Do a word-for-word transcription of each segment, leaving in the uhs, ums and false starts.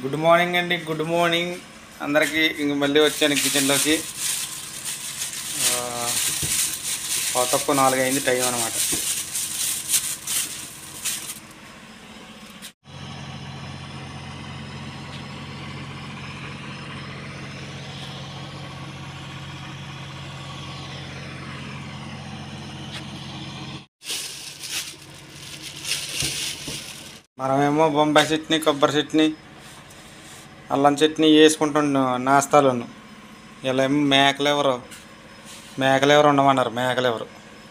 Good morning అండి. Good morning అందరికీ. ఇంక మళ్ళీ వచ్చాను కిచెన్లోకి. తక్కువ నాలుగు అయింది టైం అనమాట. మనమేమో బొంబాయి చట్నీ, కొబ్బరి చట్నీ, అల్లం చట్నీ వేసుకుంటున్నాం నాస్తాలోను. ఇలా ఏమో మేకలెవరు మేకలెవరు ఉండమన్నారు. మేకలెవరు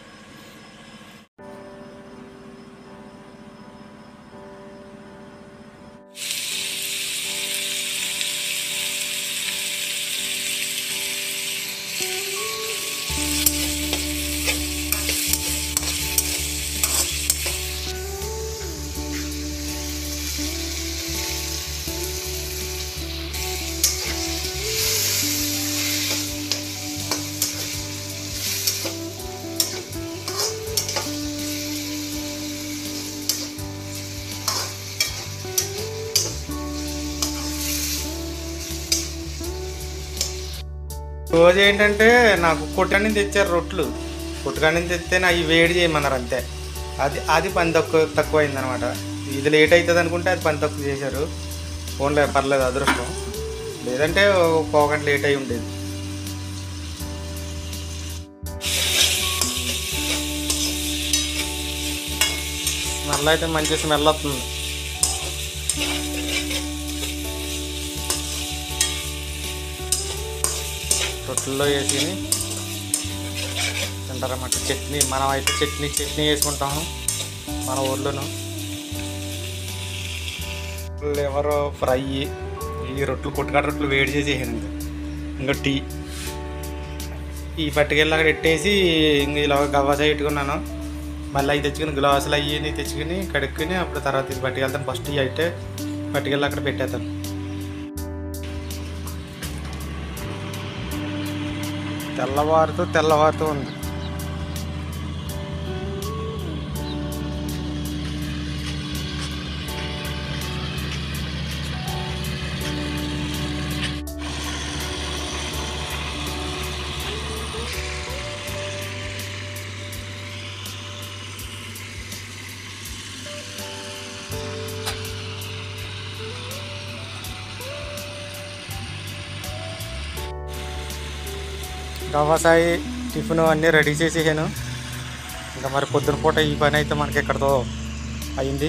రోజు ఏంటంటే నాకు కొట్టుకాడి నుంచి తెచ్చారు రొట్లు. కొట్టుకాడి నుంచి తెస్తే అవి వేడి చేయమన్నారు అంతే. అది అది పని తక్కువ తక్కువ అయిందనమాట. ఇది లేట్ అవుతుంది అనుకుంటే అది పని తక్కువ చేశారు. ఫోన్లే పర్లేదు, అదృష్టం. లేదంటే పోగంట లేట్ అయి ఉండేది. స్మెల్ అయితే మంచి స్మెల్ వస్తుంది. రొట్టెల్లో వేసి తింటారన్నమాట. చట్నీ మనం అయితే చట్నీ చట్నీ వేసుకుంటాము మన ఊర్లోను. లివర్ ఫ్రై, ఈ రొట్టెలు కొట్టుకాడ రొట్టెలు వేడి చేసి వేసాను. ఇంకా టీ ఈ పట్టుకెళ్ళి అక్కడ పెట్టేసి ఇంక ఇలా గవ్వ పెట్టుకున్నాను. మళ్ళీ అవి తెచ్చుకుని గ్లాసులు అవి తెచ్చుకుని కడుక్కుని అప్పుడు తర్వాత ఇది పట్టుకెళ్తాను. ఫస్ట్ ఇవి అయితే పట్టుకెళ్ళి అక్కడ పెట్టేస్తాను. తెల్లవారుతూ తెల్లవారుతూ ఉంది. గవ్వసాయి టిఫిన్ అన్నీ రెడీ చేసేసాను. ఇంకా మరి పొద్దున పూట ఈ పని అయితే మనకి ఎక్కడితో అయింది.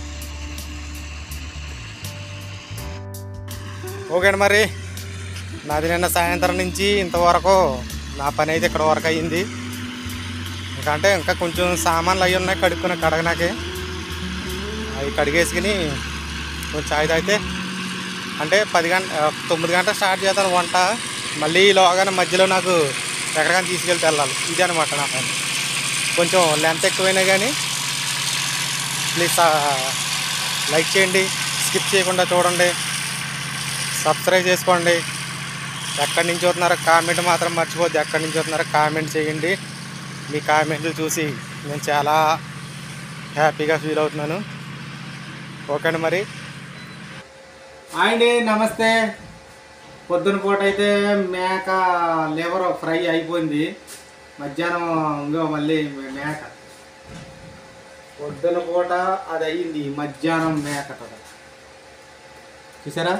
ఓకే అండి, మరి నాది నిన్న సాయంత్రం నుంచి ఇంతవరకు నా పని అయితే ఇక్కడ వరకు అయ్యింది. ఇంకా అంటే ఇంకా కొంచెం సామాన్లు అవి ఉన్నాయి కడుక్కుని కడగనాకే. అవి కడిగేసుకుని కొంచెం ఛాయ్ తాగితే అంటే పది గంట తొమ్మిది గంటలు స్టార్ట్ చేస్తాను వంట. మళ్ళీ లోగానే మధ్యలో నాకు ఎక్కడికైనా తీసుకెళ్తే వెళ్ళాలి. ఇది అనమాట నా పని. కొంచెం లెంత్ ఎక్కువైనా కానీ ప్లీజ్ లైక్ చేయండి, స్కిప్ చేయకుండా చూడండి, సబ్స్క్రైబ్ చేసుకోండి. ఎక్కడి నుంచి చూస్తున్నారో కామెంట్ మాత్రం మర్చిపోద్ది. ఎక్కడి నుంచి చూస్తున్నారో కామెంట్ చేయండి. మీ కామెంట్లు చూసి నేను చాలా హ్యాపీగా ఫీల్ అవుతున్నాను. ఓకే అండి, మరి హాయ్ అండి, నమస్తే. పొద్దున పూట అయితే మేక లివర్ ఫ్రై అయిపోయింది. మధ్యాహ్నం ఇంకో మళ్ళీ మేక. పొద్దున పూట అది అయ్యింది, మధ్యాహ్నం మేక చూసారా.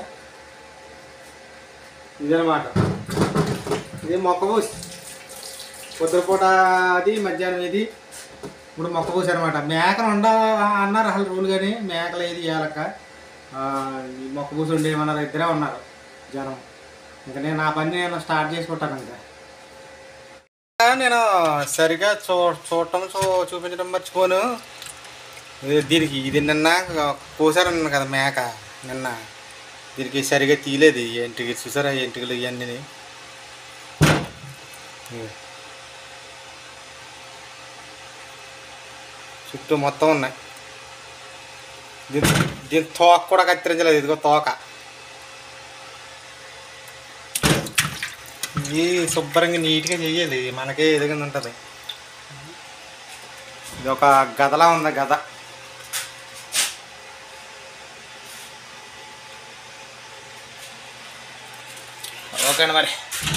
ఇదనమాట, ఇది మొక్కబూసి. పొద్దున పూట అది, మధ్యాహ్నం ఇది. ఇప్పుడు మొక్కబూసి అనమాట. మేకలు ఉండ అన్నారు అసలు రూల్, కానీ మేకలు ఏది ఇవ్వాలక్క. ఈ మొక్కబూసి ఉండేమన్నారు, ఇద్దరే ఉన్నారు జనం. ఇంకా నేను నా పని నేను స్టార్ట్ చేసుకుంటాను. ఇంకా నేను సరిగా చూ చూడటం చూ చూపించడం మర్చిపోను. దీనికి ఇది నిన్న కోసారన్నాను కదా మేక, నిన్న దీనికి సరిగా తీయలేదు. ఎంటికి చూసారా, ఎంటికలు ఇవన్నీ చుట్టూ మొత్తం ఉన్నాయి. దీని దీని తోక కూడా కత్తిరించలేదు. ఇదిగో తోక. ఇది శుభ్రంగా నీట్గా చెయ్యాలి, మనకే ఎదుగుంది ఉంటుంది. ఇది ఒక గదలా ఉంది, గద. ఓకే అండి మరి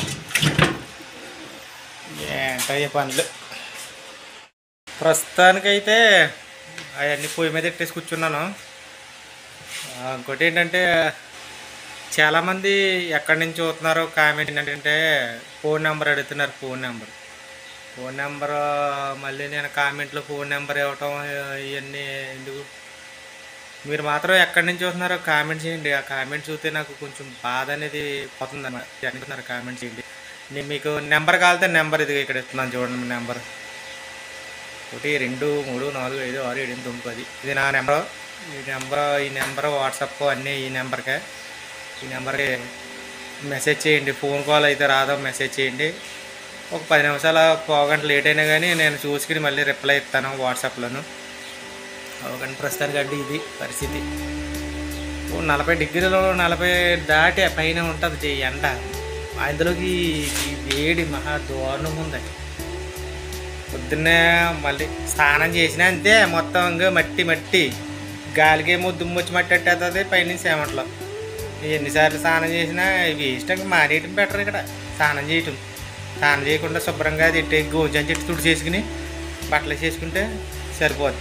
ఏంటయ్యే పనులు. ప్రస్తుతానికైతే అవన్నీ పొయ్యి మీద పెట్టేసి కూర్చున్నాను. ఇంకోటి ఏంటంటే చాలామంది ఎక్కడి నుంచి చూస్తున్నారో కామెంట్ ఏంటంటే ఫోన్ నెంబర్ అడుగుతున్నారు. ఫోన్ నెంబర్ ఫోన్ నెంబర్ మళ్ళీ నేను కామెంట్లో ఫోన్ నెంబర్ ఇవ్వటం ఇవన్నీ ఎందుకు? మీరు మాత్రం ఎక్కడి నుంచి చూస్తున్నారో కామెంట్ చేయండి. ఆ కామెంట్ చూస్తే నాకు కొంచెం బాధ అనేది పోతుంది అన్నమాట. ఎక్కడ కామెంట్ చేయండి. నేను మీకు నెంబర్ కావాలితే నెంబర్ ఇది ఇక్కడ ఇస్తున్నాను చూడండి. నెంబర్ ఒకటి రెండు మూడు నాలుగు ఐదు ఆరు ఏడు ఎనిమిది తొమ్మిది పది ఇది నా నెంబరు. ఈ నెంబర్ ఈ నెంబర్ వాట్సాప్ అన్నీ ఈ నెంబర్కే. ఈ నెంబర్కి మెసేజ్ చేయండి. ఫోన్ కాల్ అయితే రాదో మెసేజ్ చేయండి. ఒక పది నిమిషాల పోగంట లేట్ అయినా కానీ నేను చూసుకుని మళ్ళీ రిప్లై ఇస్తాను వాట్సాప్లోను. ఒక ప్రస్తుతానికి అంటే ఇది పరిస్థితి. నలభై డిగ్రీలో నలభై దాటి పైన ఉంటుంది ఎండ. అందులోకి ఈ వేడి మహా దారుణంగా ఉంది. పొద్దున్నే మళ్ళీ స్నానం చేసినా అంతే మొత్తం ఇంకా మట్టి మట్టి గాలికేమో దుమ్ము వచ్చి మట్టి అట్టేస్తుంది పైనుంచి ఏమంటలో. ఎన్నిసార్లు స్నానం చేసినా వేస్ట్ ఇంకా మానేయటం బెటర్. ఇక్కడ స్నానం చేయటం స్నానం చేయకుండా శుభ్రంగా తిట్టి గోజని చెట్టు తుడి చేసుకుని బట్టలు చేసుకుంటే సరిపోద్ది.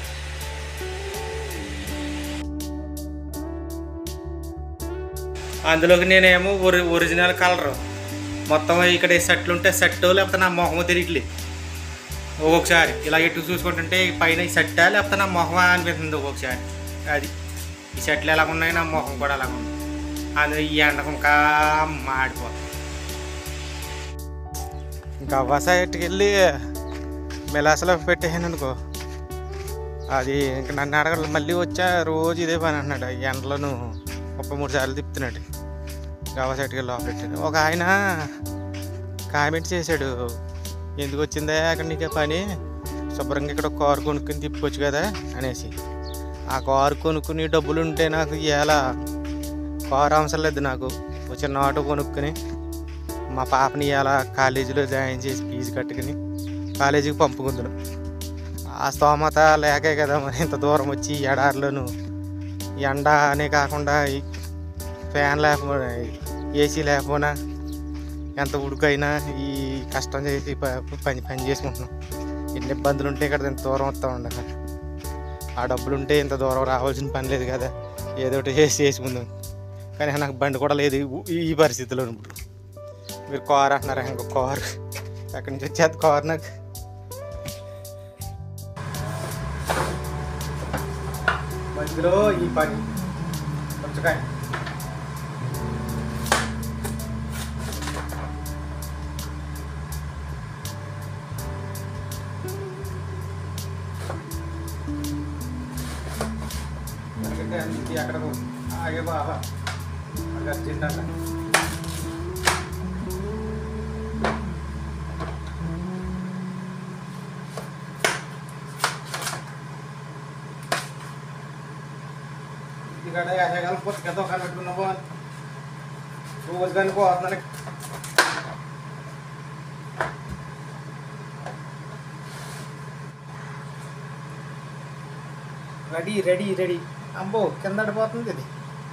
అందులోకి నేనేమో ఒరి ఒరిజినల్ కలరు మొత్తం ఇక్కడ షర్ట్లు ఉంటే షర్టు లేకపోతే నా మొహం తిరిగిలేదు. ఒక్కొక్కసారి ఇలా ఎటు చూసుకుంటుంటే పైన ఈ షర్టా లేకపోతే నా మొహం అనిపిస్తుంది ఒక్కొక్కసారి. అది ఈ షర్ట్లు ఎలా ఉన్నాయి నా మొహం కూడా అలాగ ఉంది. అందులో ఈ ఎండకు ఇంకా మాడిపోతుంది. ఇంకా అవ్వ సైట్కి వెళ్ళి మెలాసలో పెట్టేసాను అనుకో, అది ఇంక నన్ను అడగలు మళ్ళీ వచ్చా రోజు ఇదే పని అన్నాడు. ఈ ఎండలను ముప్పై మూడు సార్లు తిప్పుతున్నాడు. గవ్వ సైట్కి వెళ్ళి లోపలెట్టాడు. ఒక ఆయన కామెంట్ చేశాడు, ఎందుకు వచ్చిందా అక్కడ నీకే పని, శుభ్రంగా ఇక్కడ ఒక కారు కొనుక్కుని తిప్పుకోవచ్చు కదా అనేసి. ఆ కారు కొనుక్కుని డబ్బులు ఉంటే నాకు ఇలా కారు అవసరం లేదు. నాకు చిన్న ఆటో కొనుక్కుని మా పాపని ఇలా కాలేజీలో జాయిన్ చేసి ఫీజు కట్టుకుని కాలేజీకి పంపుకుందును. ఆ స్తోమత లేకే కదా మరి ఇంత దూరం వచ్చి ఎడారిలోను ఎండ అనే కాకుండా ఫ్యాన్ లేకపోయినా ఏసీ లేకపోయినా ఎంత ఉడుకైనా ఈ కష్టం చేసి పని పని చేసుకుంటున్నాం. ఎన్ని ఇబ్బందులు ఉంటే ఇక్కడ ఇంత దూరం వస్తూ ఉండదు. ఆ డబ్బులు ఉంటే ఇంత దూరం రావాల్సిన పని లేదు కదా, ఏదో ఒకటి చేసి చేసుకుందాం. కానీ నాకు బండి కూడా లేదు ఈ పరిస్థితిలో. ఇప్పుడు మీరు కారు అంటున్నారు, ఇంకో కారు ఎక్కడి నుంచి వచ్చేది కారు నాకు. మధ్యలో ఈ పని పుచ్చకాయ అక్కడ ఆగే బాబా అక్కడ వచ్చిందంట. ఇక్కడ యాసకాలం పుస్తకం దొకాలు పెట్టుకున్నావు రోజు కానీ పోతున్నాను. రెడీ రెడీ రెడీ అబ్బో కింద పడిపోతుంది ఇది.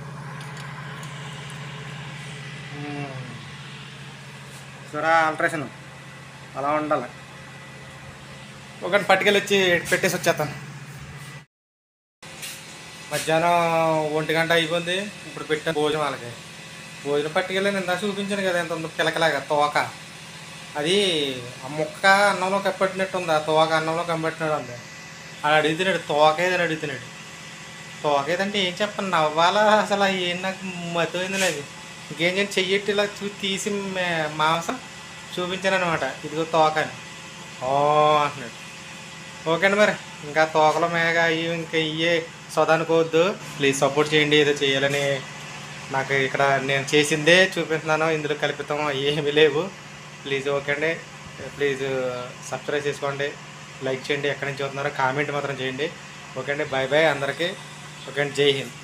చూరా ఆల్ట్రేషన్ అలా ఉండాలి. ఒకటి పట్టుకెళ్ళి వచ్చి పెట్టేసి వచ్చేస్తాను. మధ్యాహ్నం ఒంటి గంట అయిపోయింది. ఇప్పుడు పెట్టాను భోజనం. వాళ్ళకి భోజనం పట్టుకెళ్ళి నిందా చూపించాను కదా ఎంత ఉందో పిలకలాగా తోక. అది ఆ ముక్క అన్నంలో కప్పట్టినట్టు ఉంది. ఆ తోక అన్నంలో కప్పట్టినట్టు ఉంది. అది అడుగుతున్నాడు తోక ఏదని అడుగుతున్నాడు. తోక ఏదంటే ఏం చెప్పండి నవ్వాలా అసలు ఏం నాకు మతమైంది లేదు. ఇంకేం చేయండి చెయ్యట్టి ఇలా చూ తీసి మాంసం చూపించాను అనమాట. ఇదిగో తోక అని ఓ అంటున్నాడు. ఓకే అండి మరి ఇంకా తోకల మేఘ అయ్యి ఇంకా ఇయ్యే సొదనుకోవద్దు. ప్లీజ్ సపోర్ట్ చేయండి. ఏదో చేయాలని నాకు ఇక్కడ నేను చేసిందే చూపిస్తున్నాను. ఇందులో కల్పితం ఏమీ లేవు. ప్లీజ్ ఓకే అండి. ప్లీజ్ సబ్స్క్రైబ్ చేసుకోండి, లైక్ చేయండి. ఎక్కడి నుంచి చూస్తున్నారో కామెంట్ మాత్రం చేయండి. ఓకే అండి. బాయ్ బాయ్ అందరికీ. ఓకే అండి. జై హింద్.